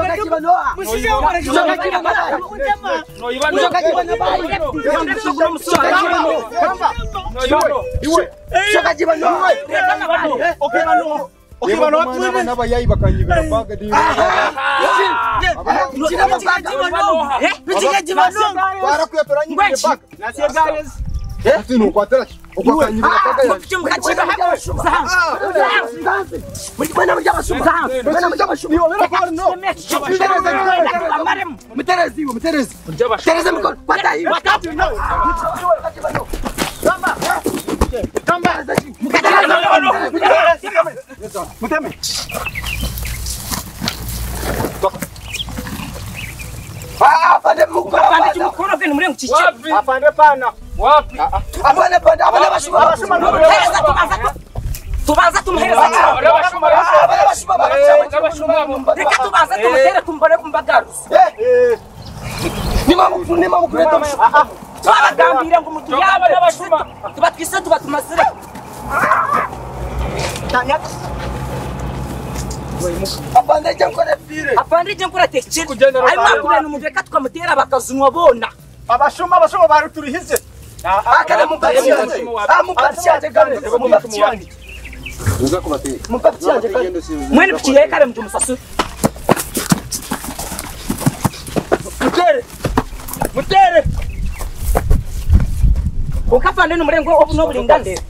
Apande jankora tekche. Ai makure no muveka tukamutera bakazunwa bona. Abashuma baruturihize. Akana mupati yanje. Mupati yanje gande mupati yanje. Uza kubati. Mupati yanje gande. Mwene pchiye kare mtu musasu. Mutere. Ukapande no murengo obuno bulingande.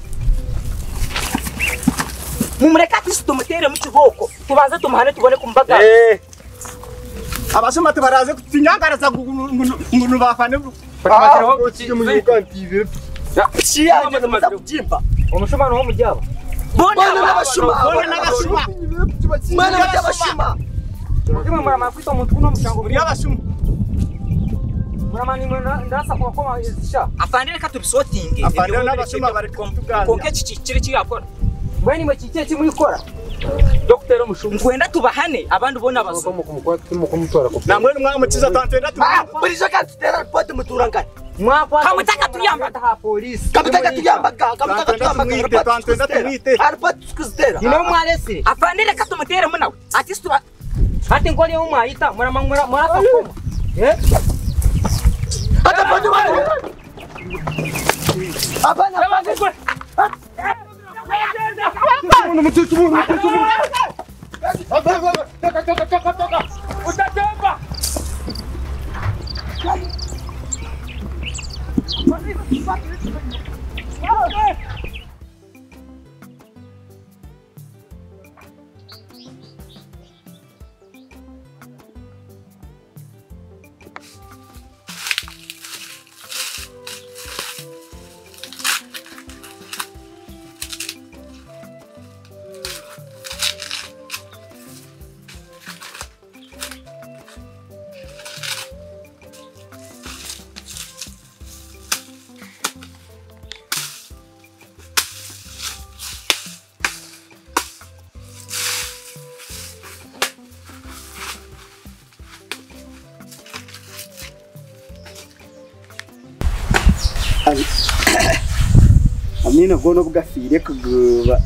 Mumureka tumutere mu kiboko tubanze tumuhane tubone kumbaga abashuma tubaraze kutinyangaraza ngunu bafane bakamatereho mu yukantive ciyaje tumaza kujimba umushuma no mujyaba bona n'abashuma mwana n'abashuma mukima murama kwito mutwe no mushango buri y'abashuma muramani ndasa kwa koma izisha afande reka tubisotinge afande n'abashuma bari kumtugana konke kikiri kiyakora Bweni mwachiche chimu ikora. Dr. Mushungu. Kwenda tubahane abandi ubona bazo. Kumutora ko. Namwe mwamukiza tantenda tu. Burizo katera pote muturangana. Mwapa. Kamutaka tuyamba ha police. Kamutaka tuyamba tantenda tumite. Arpat kuzitera. Ino mwalese. Afandire katumutere munawe. Atistu ati ngoli yo mwayita muramangura murafakoma. Ata pande wale. Abana Amina gono bugafire kuguba.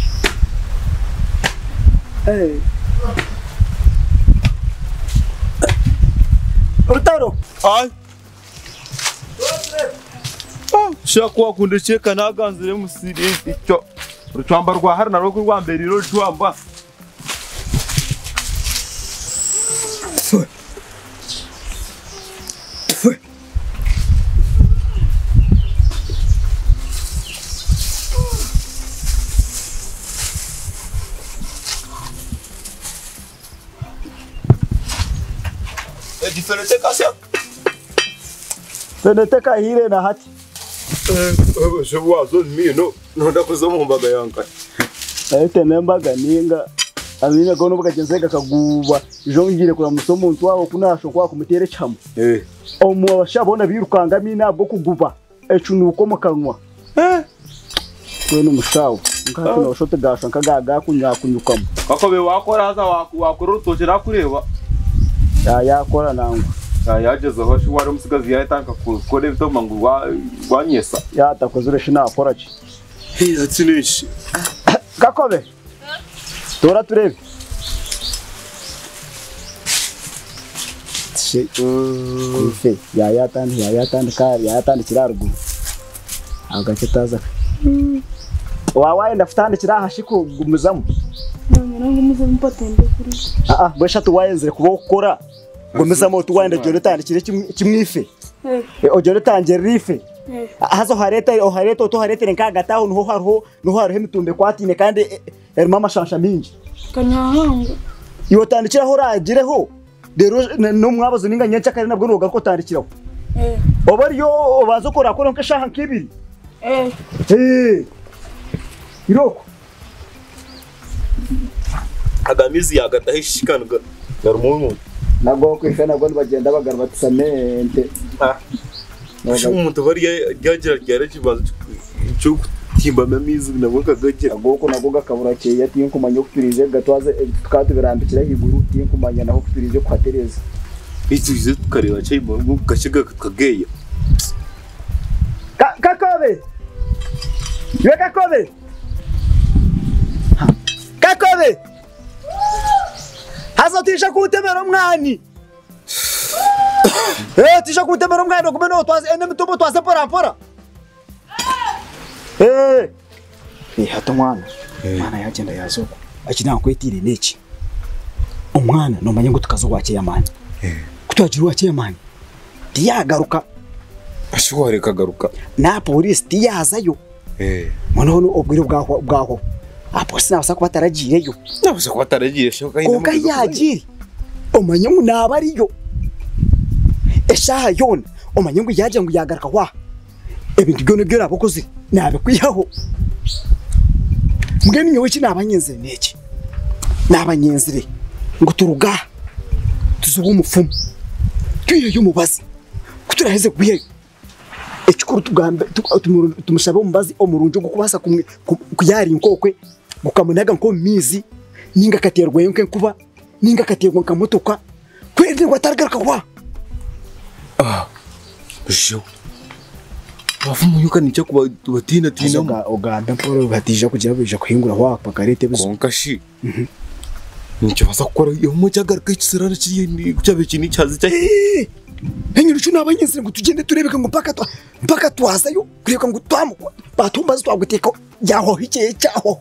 Rutaro. Ai. Shakwa kundecheka naganzire musiri icyo. Rucwamba rwa hari narwo rwa mbere rero rwamba. Feneteka hire na hati. Wazo mino nonda kuzomu mbaga yanka. Ete nembaga ninga. Amina gono bugagenzeka kaguba. Jongire kula musomo ntwaho kunasho kwa kumutere chamo. Omu abashabona birukanga mina bwo kuguba. Ecunuko mukanwa. Weno mushawo. Ngati no shote gasho nkagaga kunyakunyukamo. Kakobe wakora haza wakora rutokera kureba. Yakora nangu. Yageze aho wari umusigazi yatanka kukore bitoma ngo wanyesa. Yatakozure shina akora ki. Yatsinishe. Kakobe. Tora turebe. tandikire ife yayatandikira haruguru agace taza wawenda futandikira ahashiko gumizamo bwesha tuwayenzere kuba ukora gumizamo tuwenda jyo tandikire kimwife ojyo tangere ife hazo hareta to hareta nkagataho nuho hariho imitumbe kwatine kandi erima amashansha mingi kanyahanga iyo tandikiraho uragireho rero no mwabazo ninga nyenca kare nabwo nuga ko tandikiraho obariyo bazo kora nkashaha nkibiri iroko agamizi yagatahishikanaga garumuntu nabwo kwife nabwo bagenda bagara batisamente umuntu bari yagira ryarakibazo cyo timba mamizi nabwo kagagira agoko nabwo gakabura cye yatiye kumanya kupirize gatwaze tukatubirambikira higuru tiye kumanya naho kupirize kwatereza ituze tukareba cyo imbo gashiga kageya kakobe hazotisha kutemera umwani tisha kutemera umwani kumeno twaze ene mitumbo twaze pora hato mwana yagenda yazoko akina kwetire neki umwana no manye ngo tukazo wache yamani kutwagira wache yamani tiyagaruka ashobora kagaruka na police tiyazayo mwana obwire bwaho aposi nabasa ko bataragireyo nabasa ko bataragiye shoka inda yagiri umanye ngo nabariyo eshaha yona umanye ngo yaje ngo yagaruka wa ebintu byone byo nabakoze nabe kwihaho mugeni nyowe ki nabanyenzire neki nabanyenzire ngo turuga tuzuba umufumu tuyeyo mubazi kuturaheze kuyeyo ekikuru tugambe tumushabe umubazi omurunjo gukubasa kuyari inkokwe gukamunaga nko mizi ninga katerwa yonke kuba ninga katerwa nkamotoka kwende ngo ataragaruka wa jo bavumu yuka nicyo kuba tubatina tina oganda mporo batije kugira bija kuhingura wa pakarete bizo konkashi nicyo basa gukora iyo mujagaruka ikisirana kiri cyabe kini cyazi cya Henyu cyo nabanyenzire ngo tugende turebeka ngo mpaka twazayo kureka ngo twamukwa batumbaza twaguteka yaho hikeye cyaho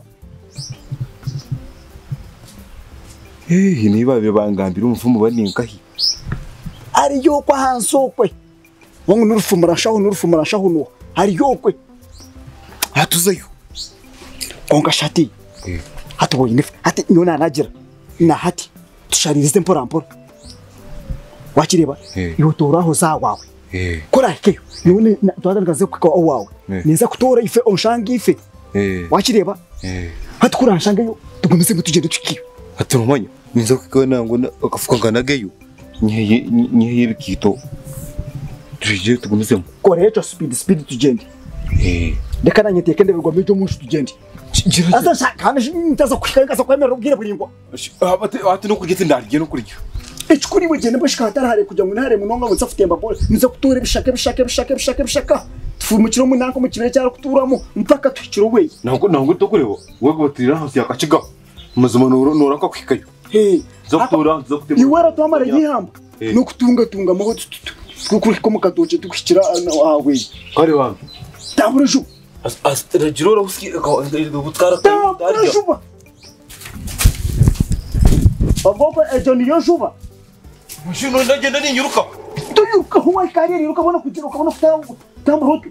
niba bibangambira umufumu baninkahi ari yo kwa hansokwe wangu nurufumura shaho no ari yo kwe hatuzayo onga shati hatuboyine hati nona nagira na hati tusharirize mpora wakireba iyo toraho za wawe kora keyo none twadagaze kwa wawe niza kutora ife onshangi ife wakireba hati kuranshanga yo tugomeze ngo tugende tukiyo hati rumanya niza kukana ngo akafuka nganageyo nyihe bikito tuje tugomeze kore cyo speed tugende reka nanyeteke ndebirwa mejo munshi tugende asa shaka ntaza kwikaza kwemera ubwire buringwa ati no kugetse ndarye no kuryo Echukuri wegene bashika hatari kugira ngo ntare munonga ngo nsafutemba bole nizo kutura bishaka tufumukiro munanko mu kibere cyaro kuturamo mpaka tukiro we ntabwo tokurebo wego batira hasi yakaciga muzuma nora ko kwikayo zo kutemba iwara twamara yihamba no kutunga maho kuri ko mukatoce tukishira awe kare wangu taburejo astra jirora uski butara darya Baboko ejoni yojuba Mushino ndagenda ninyuruka. Tuyuka huwa kariri ukabona kugira ukabona tamburutu.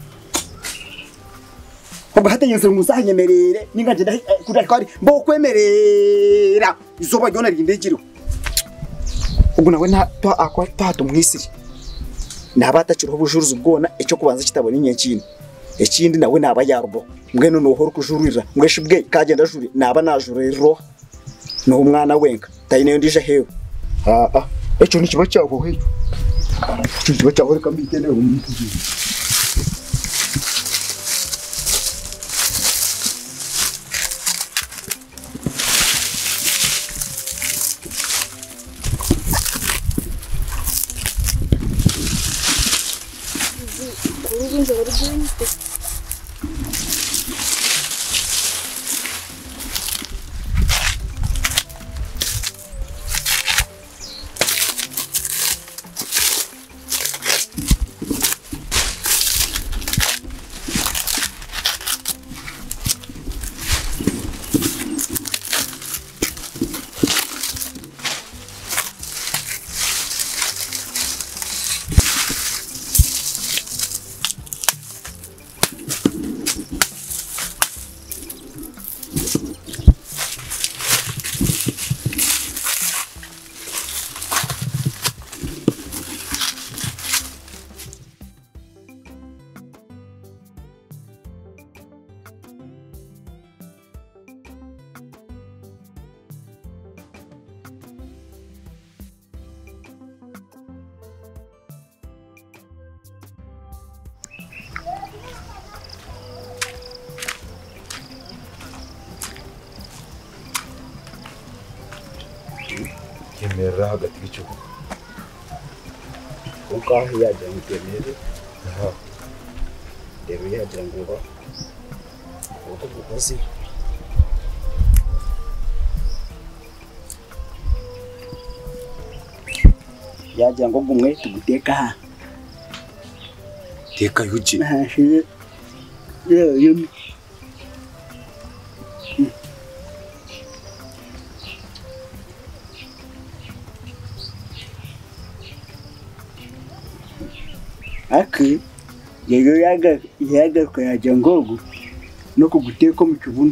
Oba hata yenze muzahanyemerere ninga ngenda kuri kari mbo kwemerera izoba ryona rindegiro. Ubwo nawe nta akwa tato mwisiri. Nabataciro ubujuruzi bwona icyo kubanza kitabona inyenkini. Ekindi nawe naba yarubo. Mbwe no horo kujurira. Mbweshe bwe kagenda juri naba najurero. No umwana wenka tayine ndije hewe echo ni kiba cyaho heyo cyo kiba cyaho reka mbitende umuntu yemerera hagati y'ikigo kuko aho yagira ngo temere rero yagira ngo ba uko bukoze yagira ngo gumwe tuguteka ha teka yuji nashije yemi Aki yego yaga kwa yajangogo no kuguteka mu kibuno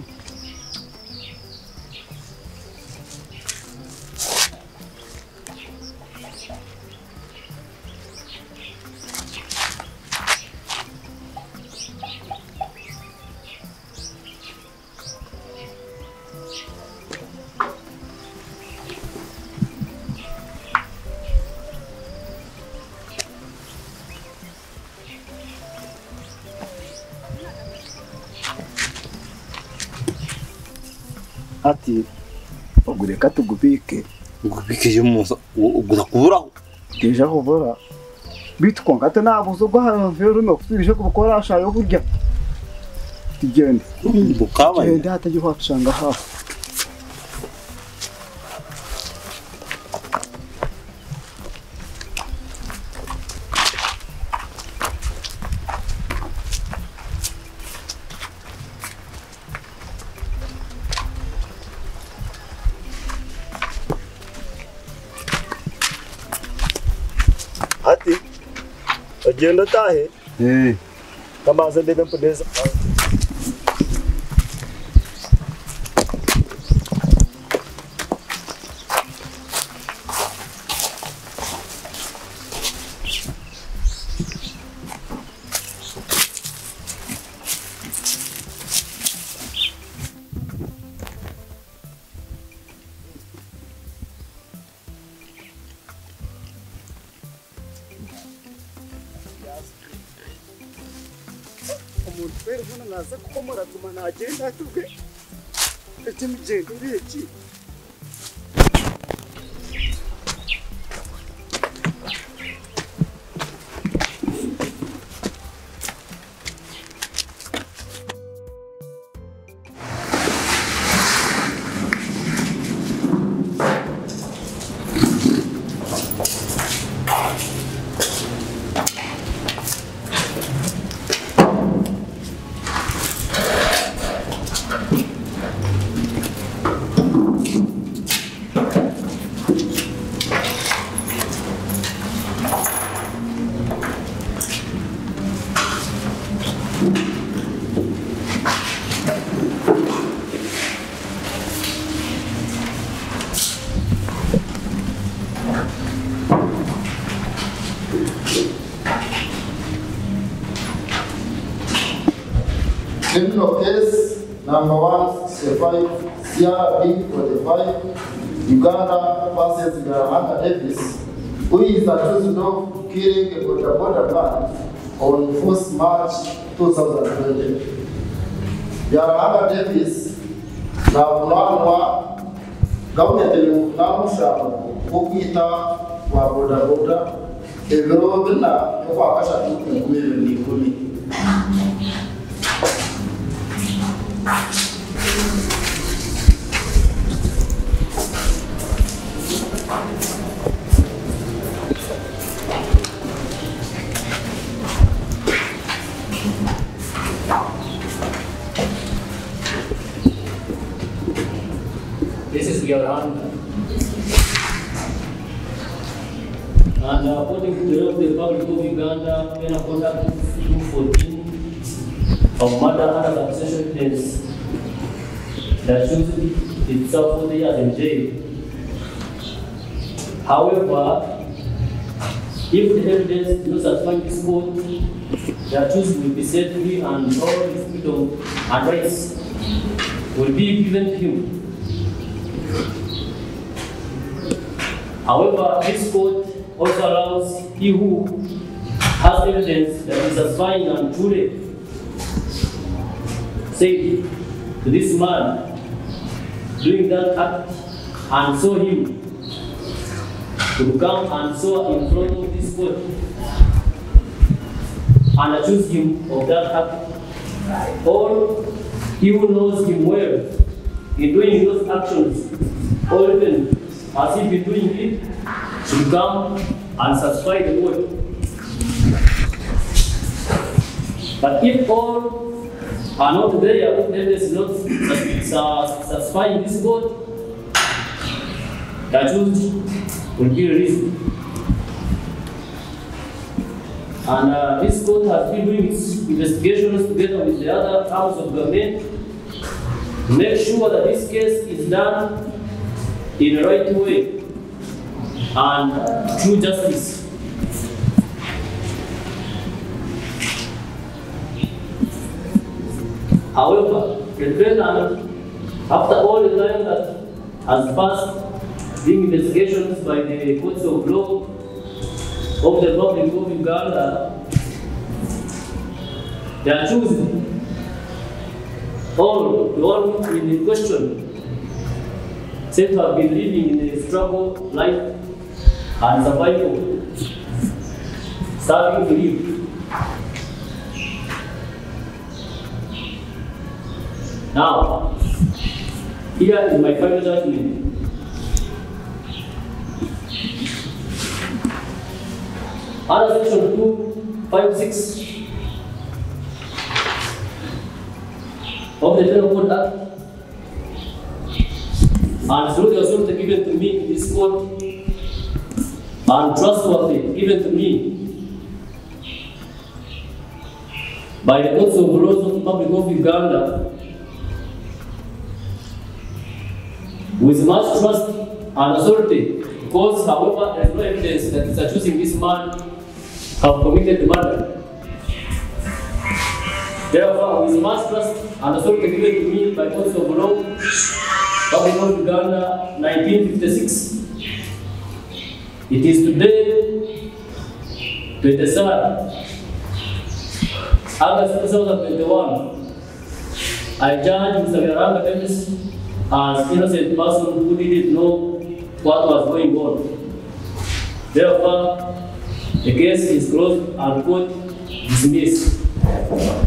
ati ogureka tugubike y'umusa ugura kuburaho deja kubura bitwa ngate nabuzo gwa havero no kusubije kubukora ashayo burya tugende bukabaye gende hataje kwacanga hafi ati agenda tahe kama zende bempodeza umuntu kwera ubona naza kuko muratuma nagenda tubwe ati mugende ureki Criminal case number 165 CRB 45 Uganda versus Garahanga Davis, who is accused of killing a border man on 1st March 2020. Garahanga Davis na mwanwa gavumenti namushaka kukwita wa bodaboda ebiro bina yo kwakasha tukumire nikuni. This is your hand. And according to the law of the Republic of Uganda, penal conduct 214 of murder under accusation case that should itself 40 years in jail. However, if the evidence does not satisfy this court, the accused will be set free and all his freedom and rights will be given to him. However, this court also allows he who has evidence that is satisfying and truly say to this man doing that act and saw him to come and swear in front of this court and accuse him of that act, or he who knows him well in doing those actions, or even as if he doing it, should come and satisfy the court. But if all are not there, if evidence is not satisfying this court, the accused will be released. And this court has been doing its investigations together with the other arms of government to make sure that this case is done in the right way and true justice. However, the defendant, after all the time that has passed being investigations by the courts of law of the Republic of Uganda, they are choosing all the one in the question said to have been living in a struggle life and survival, starving to live. Now, here is my final judgment. Under section 256 of the Penal Code Act, and through the authority given to me in this court, and trustworthy given to me by the courts of laws of the Republic of Uganda, with much trust and authority, because, however, there is no evidence that is accusing this man have committed the murder. Therefore, with much trust and authority given to me by courts of law, Republic of Uganda, 1956, it is today, 23rd August 2021, I judge Mr. Garanga Dennis as innocent person who didn't know what was going on. Therefore, the case is closed and court dismissed.